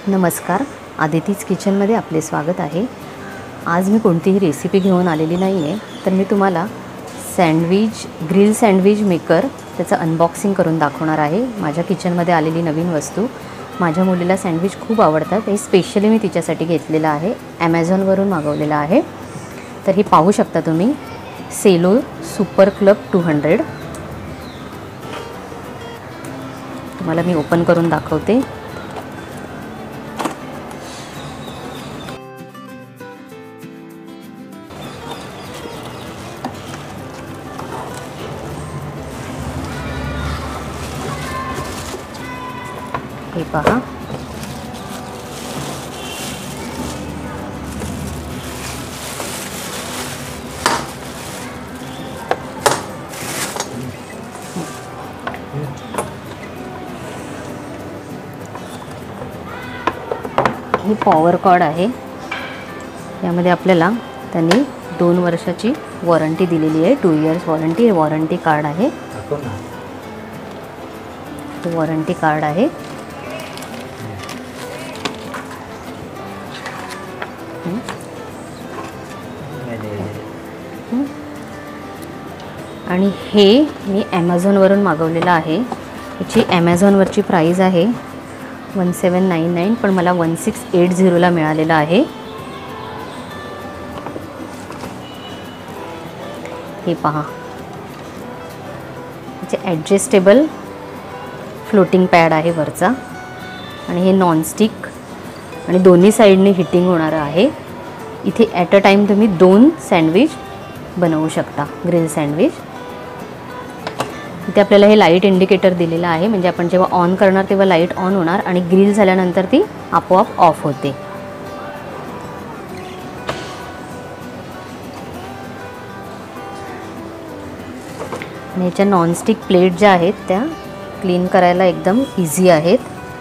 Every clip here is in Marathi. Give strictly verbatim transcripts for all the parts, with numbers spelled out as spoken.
नमस्कार, आदितीज किचनमध्ये आपले स्वागत आहे। आज मी कोणतीही रेसिपी घेऊन आलेली नाही आहे, तर मी तुम्हाला सँडविच ग्रिल सँडविच मेकर त्याचं अनबॉक्सिंग करून दाखवणार आहे। माझ्या किचनमध्ये आलेली नवीन वस्तू। माझ्या मुलीला सँडविच खूप आवडतात, हे स्पेशली मी तिच्यासाठी घेतलेलं आहे, ॲमेझॉनवरून मागवलेलं आहे। तर हे पाहू शकता तुम्ही, Cello super club two hundred. तुम्हाला मी ओपन करून दाखवते। हे पहा, ही पॉवर कॉर्ड आहे। यामध्ये आपल्याला त्यांनी दोन वर्षाची वॉरंटी दिलेली आहे, two years warranty warranty card आहे। वॉरंटी कार्ड आहे। आणि हे मी ॲमेझॉनवरून मागवलेलं आहे। याची ॲमेझॉनवरची प्राईस आहे वन सेवन नाईन नाईन, पण मला वन सिक्स एट झिरोला मिळालेलं आहे। हे पहा, याचे ॲडजस्टेबल फ्लोटिंग पॅड आहे वरचा, आणि हे नॉनस्टिक आणि दोन्ही साईडने हिटिंग होणारं आहे। इथे ॲट अ टाईम तुम्ही दोन सँडविच बनवू शकता, ग्रिल सँडविच। इथे आपल्याला हे लाईट इंडिकेटर दिलेलं आहे, म्हणजे आपण जेव्हा ऑन करणार तेव्हा लाईट ऑन होणार आणि ग्रिल झाल्यानंतर ती आपोआप ऑफ होते। आणि ह्याच्या नॉनस्टिक प्लेट ज्या आहेत त्या क्लीन करायला एकदम इझी आहेत।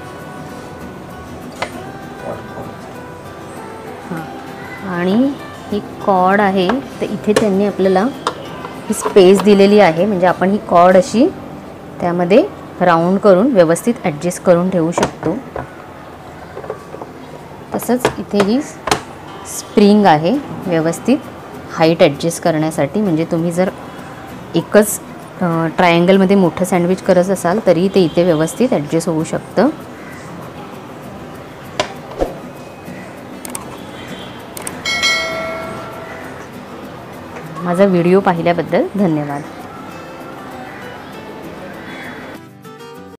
हां, आणि ही कॉर्ड आहे, तर इथे त्यांनी आपल्याला ही स्पेस दिलेली आहे, म्हणजे आपण ही कॉर्ड अशी त्यामध्ये राऊंड करून व्यवस्थित ॲडजस्ट करून ठेवू शकतो। तसंच इथे ही स्प्रिंग आहे व्यवस्थित हाईट ॲडजस्ट करण्यासाठी, म्हणजे तुम्ही जर एकच ट्रायंगलमध्ये मोठं सँडविच करत असाल तरी ते इथे व्यवस्थित ॲडजस्ट होऊ शकतं। माझा व्हिडिओ पाहिल्याबद्दल धन्यवाद।